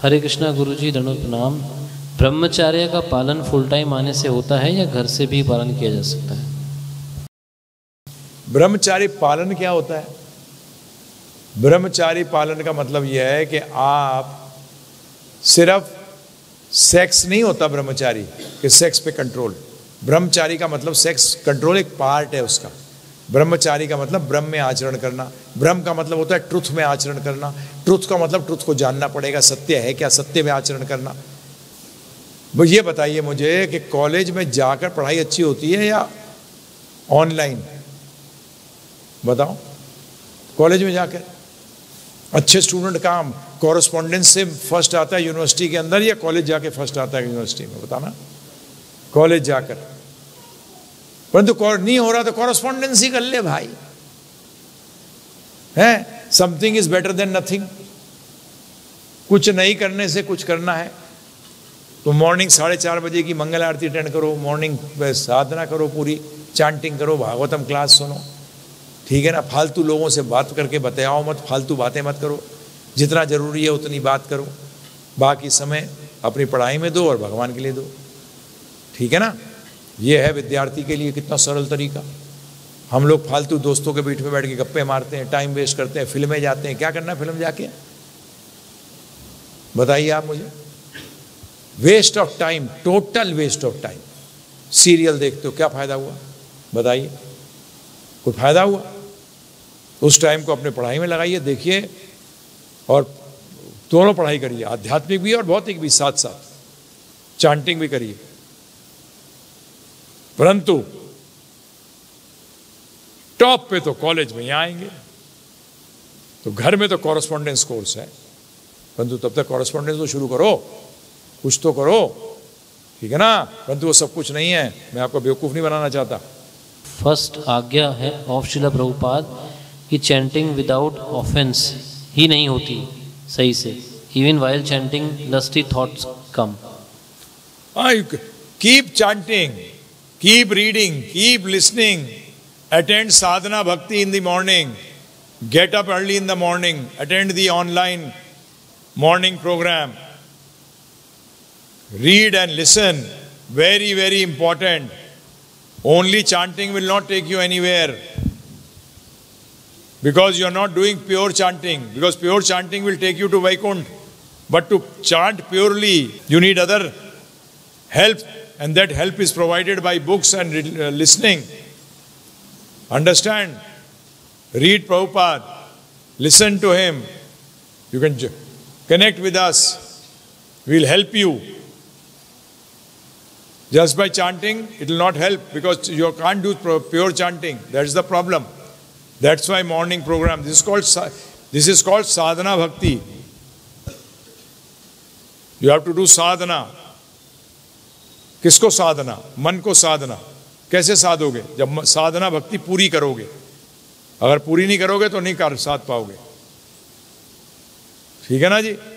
हरे कृष्णा गुरुजी, दंडवत प्रणाम। ब्रह्मचर्य का पालन फुल टाइम आने से होता है या घर से भी पालन किया जा सकता है? ब्रह्मचारी पालन क्या होता है? ब्रह्मचारी पालन का मतलब यह है कि आप सिर्फ सेक्स नहीं होता ब्रह्मचारी कि सेक्स पे कंट्रोल। ब्रह्मचारी का मतलब सेक्स कंट्रोल एक पार्ट है उसका। ब्रह्मचारी का मतलब ब्रह्म में आचरण करना। ब्रह्म का मतलब होता है ट्रुथ में आचरण करना। ट्रुथ का मतलब ट्रुथ को जानना पड़ेगा, सत्य है क्या, सत्य में आचरण करना। वो ये बताइए मुझे कि कॉलेज में जाकर पढ़ाई अच्छी होती है या ऑनलाइन? बताओ। कॉलेज में जाकर अच्छे स्टूडेंट का कॉरेस्पॉन्डेंस से फर्स्ट आता है यूनिवर्सिटी के अंदर या कॉलेज जाके फर्स्ट आता है यूनिवर्सिटी में? बताना। कॉलेज जाकर। परंतु नहीं हो रहा तो कॉरेस्पॉन्डेंस ही कर ले भाई, है। Something is better than nothing. कुछ नहीं करने से कुछ करना है तो मॉर्निंग 4:30 बजे की मंगल आरती अटेंड करो, मॉर्निंग साधना करो, पूरी चांटिंग करो, भागवतम क्लास सुनो, ठीक है ना। फालतू लोगों से बात करके बताओ मत, फालतू बातें मत करो। जितना जरूरी है उतनी बात करो, बाकी समय अपनी पढ़ाई में दो और भगवान के लिए दो, ठीक है ना। ये है विद्यार्थी के लिए कितना सरल तरीका। हम लोग फालतू दोस्तों के बीच में बैठ के गप्पे मारते हैं, टाइम वेस्ट करते हैं, फिल्में जाते हैं। क्या करना है फिल्म जाके? बताइए आप मुझे। Waste of time, total waste of time. Serial देखते हो, क्या फायदा हुआ? बताइए, कोई फायदा हुआ? उस टाइम को अपने पढ़ाई में लगाइए, देखिए, और दोनों पढ़ाई करिए, आध्यात्मिक भी और भौतिक भी, साथ साथ चांटिंग भी करिए। परंतु टॉप पे तो कॉलेज में ही आएंगे, तो घर में तो कॉरेस्पॉन्डेंस कोर्स है, परंतु तब तक कॉरेस्पॉन्डेंस तो शुरू करो, कुछ तो करो, ठीक है ना। परंतु वो सब कुछ नहीं है। मैं आपको बेवकूफ नहीं बनाना चाहता। फर्स्ट आज्ञा है ऑफ श्रील प्रभुपाद कि चैंटिंग विदाउट ऑफेंस ही नहीं होती सही से। Even while chanting lusty thoughts come. Keep chanting, keep reading, keep listening, attend sadhana bhakti in the morning, get up early in the morning, attend the online morning program, read and listen, very very important. Only chanting will not take you anywhere, because you are not doing pure chanting, because pure chanting will take you to Vaikuntha. But to chant purely you need other help, and that help is provided by books and listening. Understand? Read Prabhupada, listen to him. You can connect with us, we'll help you. Just by chanting it will not help, because you can't do pure chanting. That's the problem. That's why morning program, this is called sadhana bhakti. You have to do sadhana. किसको साधना? मन को साधना। कैसे साधोगे? जब साधना भक्ति पूरी करोगे। अगर पूरी नहीं करोगे तो नहीं कर साध पाओगे, ठीक है ना जी।